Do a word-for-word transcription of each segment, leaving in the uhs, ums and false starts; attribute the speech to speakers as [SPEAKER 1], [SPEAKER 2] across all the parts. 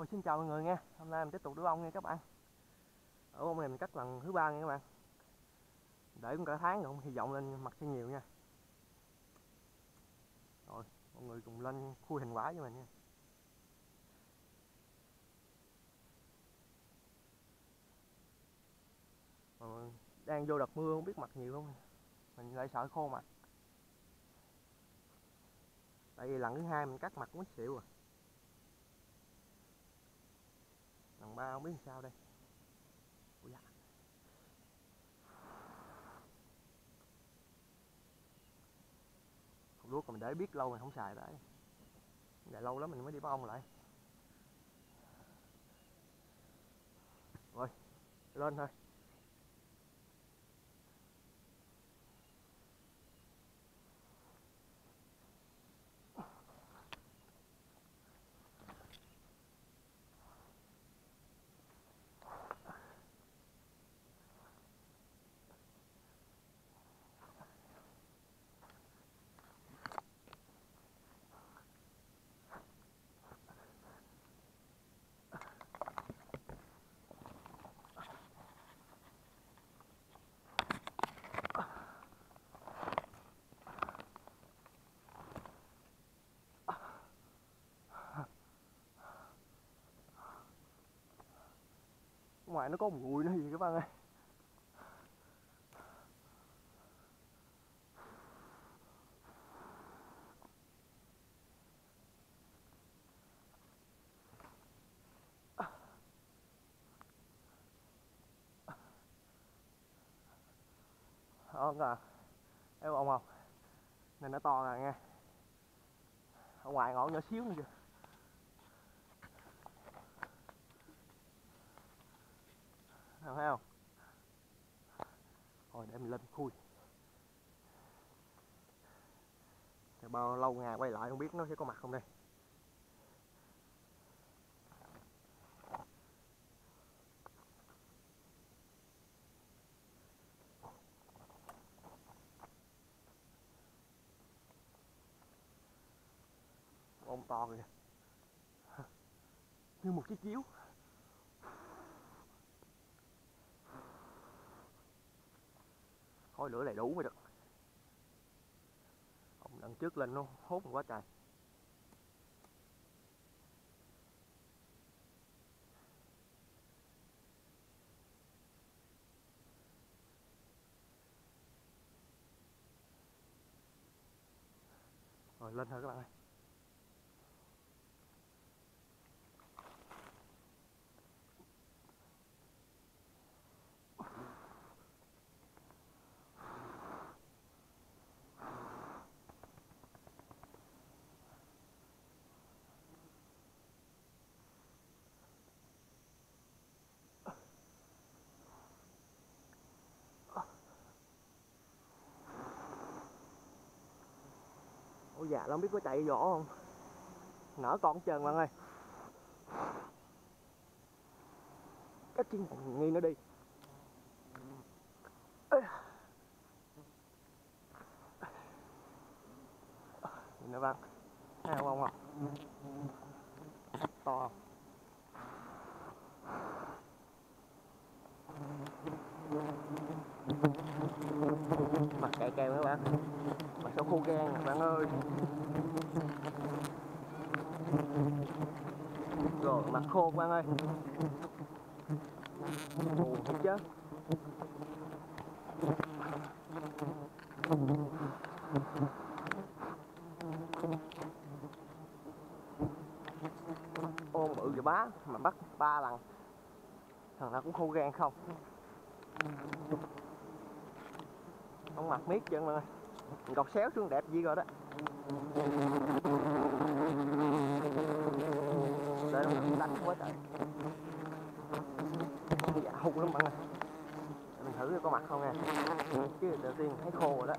[SPEAKER 1] Ôi, xin chào mọi người nha. Hôm nay mình tiếp tục đuổi ong nha các bạn. Ở ong này mình cắt lần thứ ba nha các bạn. Để cũng cả tháng rồi, hy vọng lên mặt sẽ nhiều nha. Rồi, mọi người cùng lên khui thành quả với mình nha. Rồi, đang vô đợt mưa không biết mặt nhiều không. Mình lại sợ khô mặt. Tại vì lần thứ hai mình cắt mặt cũng xỉu rồi. Lần ba không biết làm sao đây. Ui da. Hộp đuốc mình để biết lâu mình không xài đấy. Để lâu lắm mình mới đi bắt ong lại. Rồi, lên thôi. Ngoài nó có một mùi nữa gì các bạn ơi. Ong à, thấy ong không? Nên nó to rồi nha. Ở ngoài ngọn nhỏ xíu nữa kìa. Thấy không? Rồi để mình lên khui. Thì bao lâu ngày quay lại không biết nó sẽ có mặt không đây. Ong to kìa. Như một chiếc chiếu. Khói lửa đầy đủ mới được. Ong lần trước lên nó hốt quá trời. Rồi lên thôi các bạn ơi. Ôi dạ, nó không biết có chạy vỏ không. Nở con hết trơn bạn ơi. Cái chân nghi nó đi. Nhìn nè bạn. Thấy không không? To không? Mặt kẹo kèo các bạn. Mặt sao khô gan nè bạn ơi. Rồi mặt khô các bạn ơi. Ồ thiệt chứ. Ô bự vậy bá mà bắt ba lần. Thằng nào cũng khô gan không. Ông mặt miết chân mà. Gọt xéo xuống đẹp gì rồi đó. Để nó đánh quá trời. Dạ hung lắm bạn ơi. Mình thử có mặt không nha. Chứ đầu tiên thấy khô rồi đó.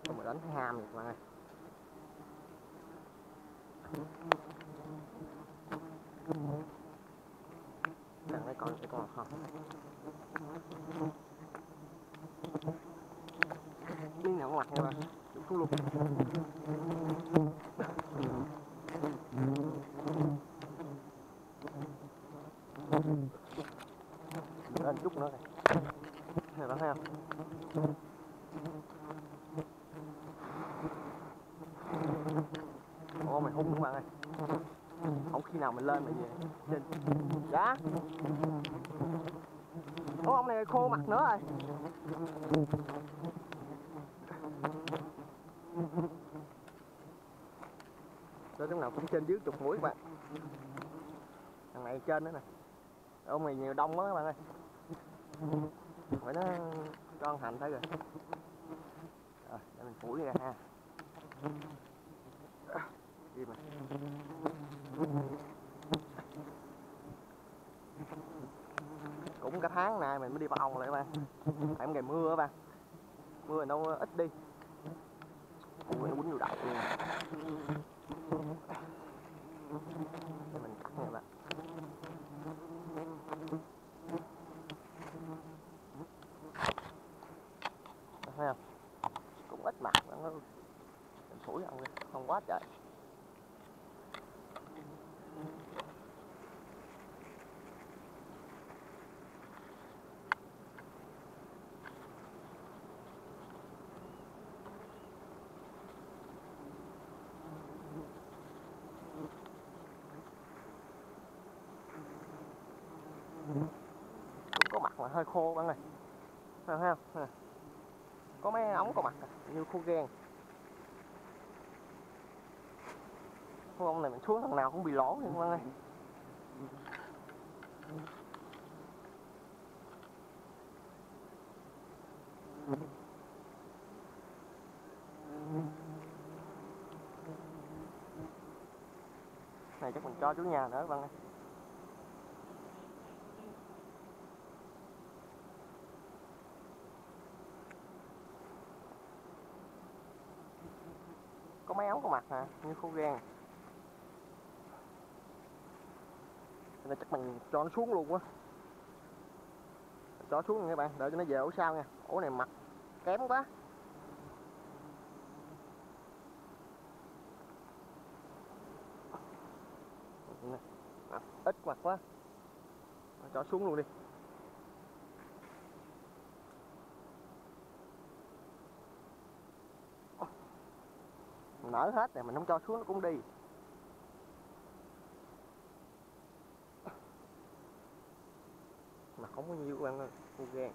[SPEAKER 1] Xong rồi đánh ham vậy các bạn ơi. Đằng đây còn còn không miếng nào mặt nha bạn, chụp xuống luôn. Lên chút nữa này, này bạn thấy không? Ô mày hung nữa bạn ơi, không khi nào mình lên mà về trên. Dạ ô ông này khô mặt nữa rồi. Rồi lúc nào cũng trên dưới chục mũi các bạn. Thằng này trên nữa nè. Ông này nhiều đông quá các bạn ơi. Phải nó cho ăn hành thấy rồi. Rồi để mình phủi ra ha. Đi mà. Cũng cả tháng nay mình mới đi bắt ong lại các bạn. Tại ngày mưa các bạn. Mưa nó ít đi. Ui nó quýnh vô đầu luôn. Để mình cắt nha các bạn. Thấy không? Cũng ít mặt nó mình phủi ong đi, không quá trời. Cũng có mặt mà hơi khô bạn ơi. Thấy không? Có mấy ống có mặt như khô ghen. Con ong này mình xuống thằng nào cũng bị lỗ nha các bạn ơi. Này chắc mình cho chú nhà nữa các bạn ơi. Có mấy ống có mặt hả? Như khô gan. Nên chắc mình cho nó xuống luôn quá. Cho xuống nha các bạn, đợi cho nó về ổ sau nha. Ổ này mặt kém quá. Mặt ít mặt quá. Cho xuống luôn đi. Mình nở hết rồi mình không cho xuống nó cũng đi. Mà không có nhiều các bạn ơi, khô gan.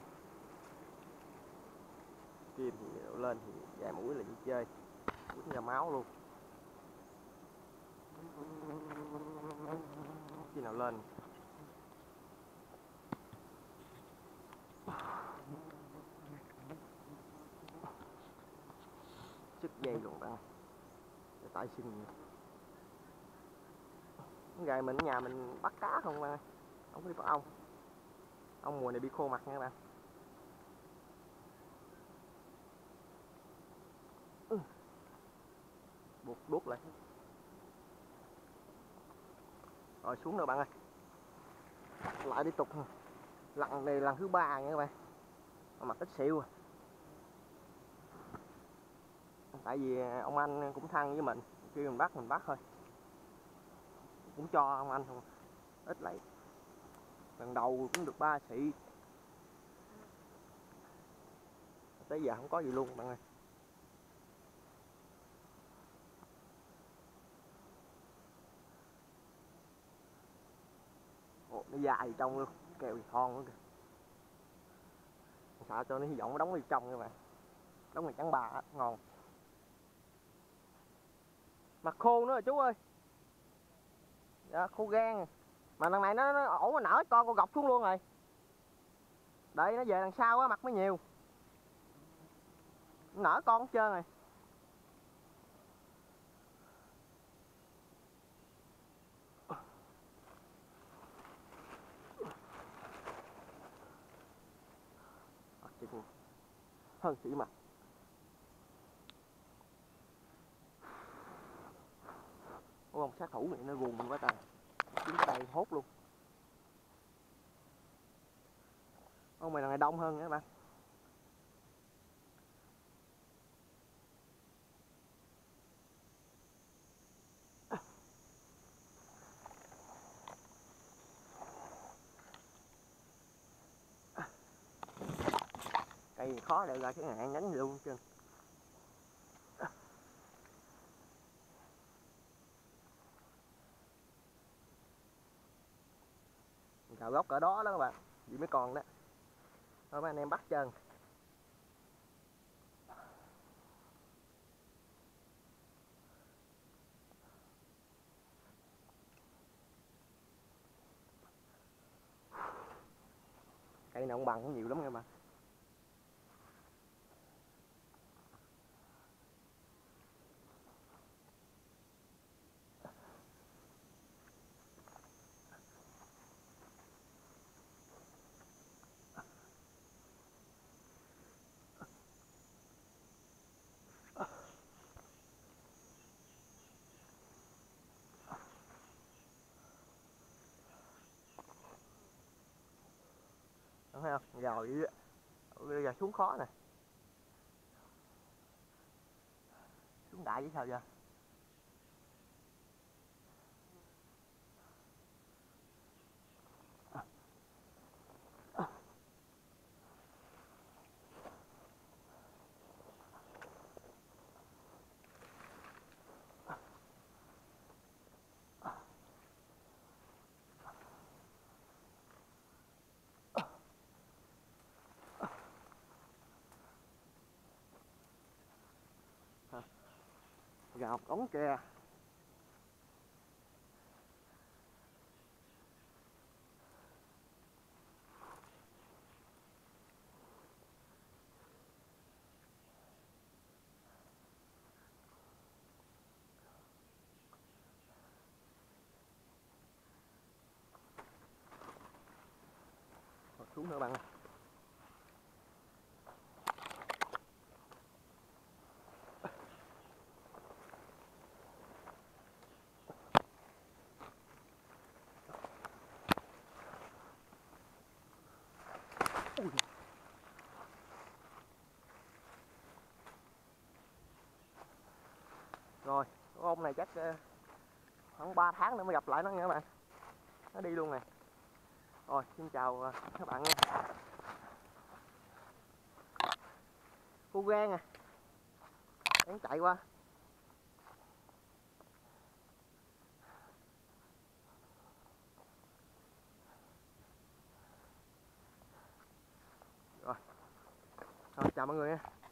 [SPEAKER 1] Kim thì lên thì vài mũi là đi chơi. Quýnh ra máu luôn. Khi nào lên sức dây luôn bạn ơi. Tại xin ngày mình ở nhà mình bắt cá không bạn ơi, không có đi bắt ong. Ong mùa này bị khô mặt nha các bạn. Ừ. Buộc đuốt lại. Rồi xuống rồi bạn ơi. Lại tiếp tục. Lần này lần thứ ba nha các bạn. Mặt ít xịu à. Tại vì ông anh cũng thân với mình, khi mình bắt mình bắt thôi. Cũng cho ông anh không. Ít lại. Lần đầu cũng được ba xị. Tới giờ không có gì luôn bạn ơi. Ồ, nó dài trong luôn, kèo thon nữa kìa. Sợ cho nó hy vọng nó đóng vào trong các bạn. Đóng này trắng bà ngon. Mặt khô nữa rồi chú ơi. Dạ, khô gan. Mà lần này nó, nó ổ mà nở con con gọc xuống luôn rồi. Đợi nó về đằng sau á mặt mới nhiều. Nở con hết trơn rồi. Hơn chỉ mặt. con sát thủ này nó guồng mình quá trời, chúng ta đây hốt luôn. Con mày lần này đông hơn nữa các bạn. Cây khó để ra cái ngạn nhánh luôn chứ. Cào gốc cỡ đó đó các bạn, vậy mới còn đó. Thôi mấy anh em bắt trơn. Cây này ông bằng cũng nhiều lắm nha bạn. Đúng không? Rồi bây giờ xuống khó nè. Xuống đại với sao giờ? Gào cống tre. Xuống nữa bạn. Ui. Rồi, con này chắc khoảng ba tháng nữa mới gặp lại nó nha các bạn. Nó đi luôn nè. Rồi, xin chào các bạn nha. Cô gan à. Hắn chạy qua. Rồi. Rồi, chào mọi người nha.